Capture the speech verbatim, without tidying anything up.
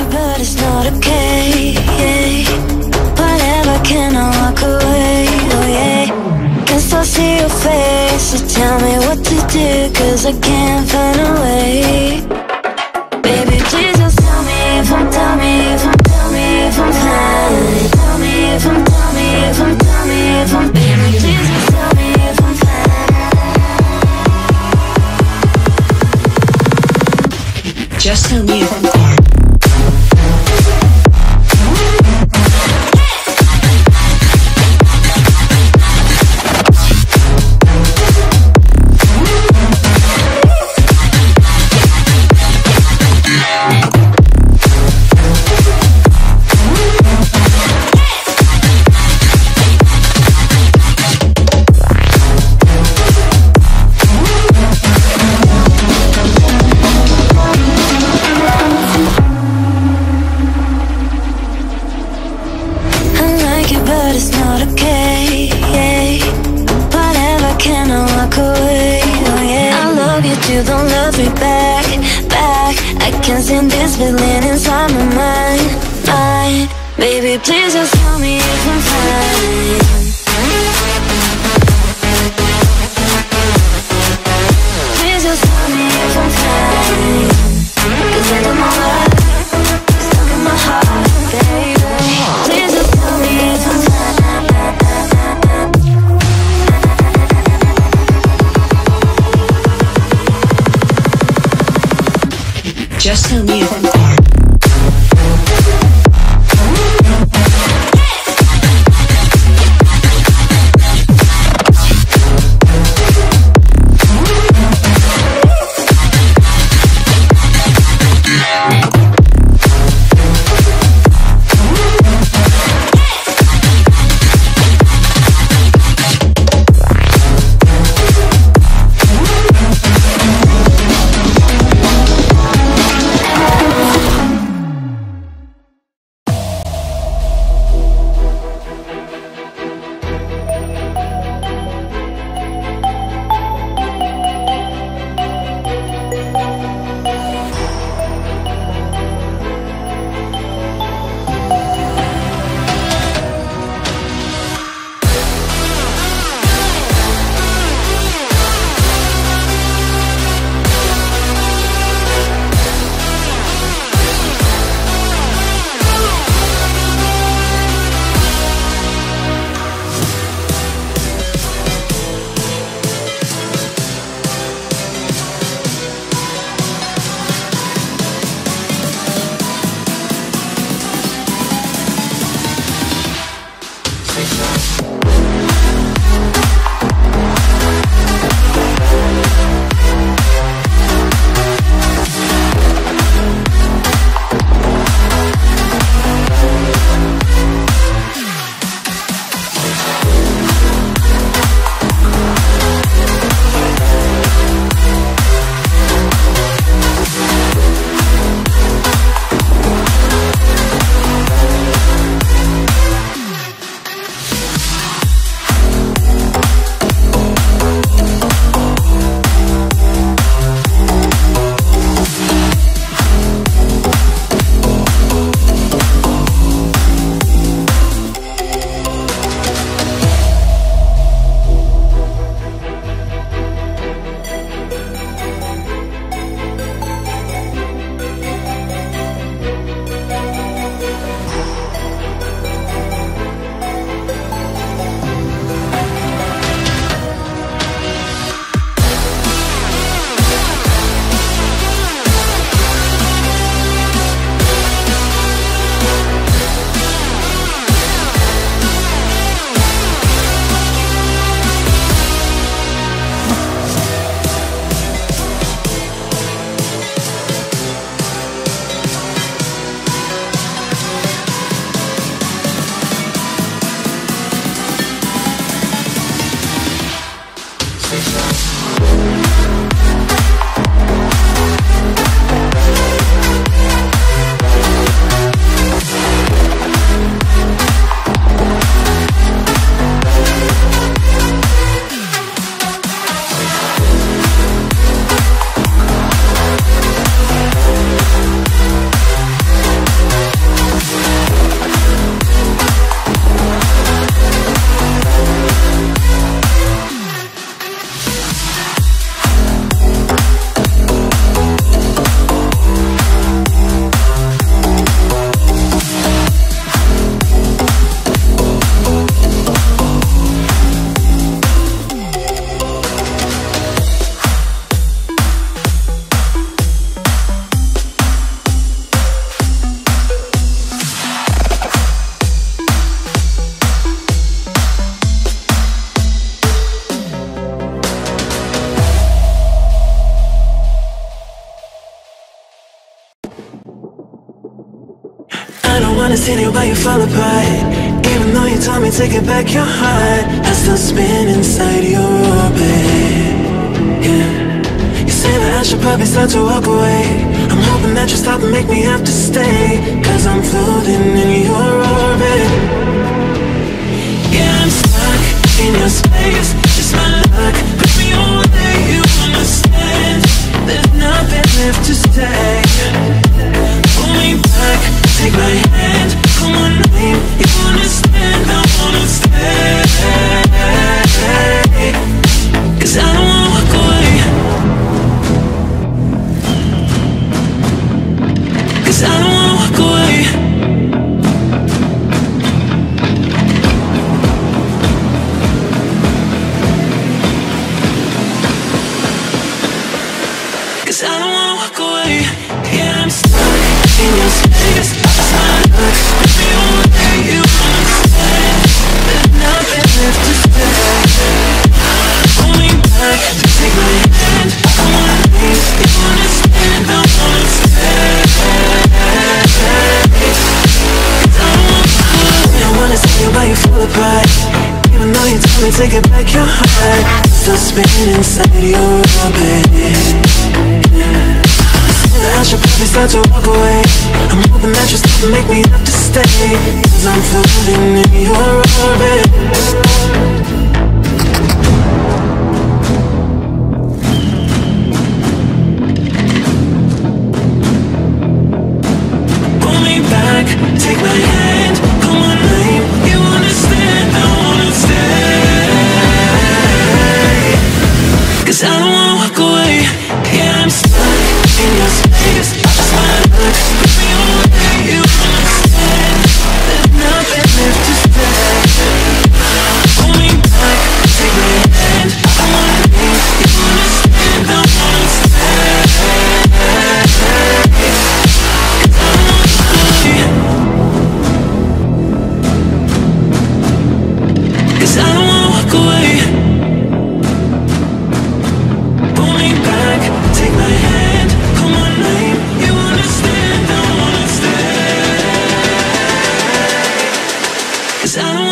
it, but it's not okay. Whatever, can I walk away? Oh yeah. Can still see your face, so tell me what to do, cause I can't find a way. Baby, please just tell me if I'm, tell me if I'm, tell me if I'm fine. Tell me if I'm, tell me if I'm, tell me if I'm, baby, please just tell me if I'm fine. Just tell me if I'm fine. But it's not okay. Whatever, can I walk away? Oh yeah. I love you too, don't love me back, back. I can't stand this feeling inside my mind, mind. Baby, please just tell me if I'm fine. Please just tell me if I'm fine, cause I don't know why it's stuck in my heart, baby. Please just tell me if I'm fine. Just tell me if I'm fine. wanna see you, but you fall apart. Even though you told me to get back your heart, I still spin inside your orbit. Yeah. You say that I should probably start to walk away. I'm hoping that you stop and make me have to stay, cause I'm floating in your orbit. Yeah, I'm stuck in your space. It's my luck, put me away, you understand. There's nothing left to say. Pull me back, take my hand, call my name, you understand, I wanna stay. Cause I don't wanna walk away. Cause I don't wanna walk away. Cause I don't wanna walk away. Yeah, I'm stuck in your space. It's my luck, put me away, you understand. There's nothing left to say. Pull me back, take my hand, I wanna leave, you understand, I wanna stay. Cause I don't wanna walk away. I wanna see you, but you fall apart. Even though you told me to get back your heart, still spinning inside your orbit. I should probably start to walk away. I'm hoping that you stop and make me have to stay, cause I'm floating in your orbit. Pull me back, take my hand, call my name, you understand, I wanna stay. Cause I don't wanna walk away. Yeah, I'm stuck in your space. It's my luck, put me away, you understand. There's nothing left to say. Pull me back, take my hand, I wanna leave, you understand, I wanna stay. Cause I don't wanna walk away. Cause I don't wanna walk away. Pull me back, take my hand, call my name, you understand, I wanna stay. Cause I don't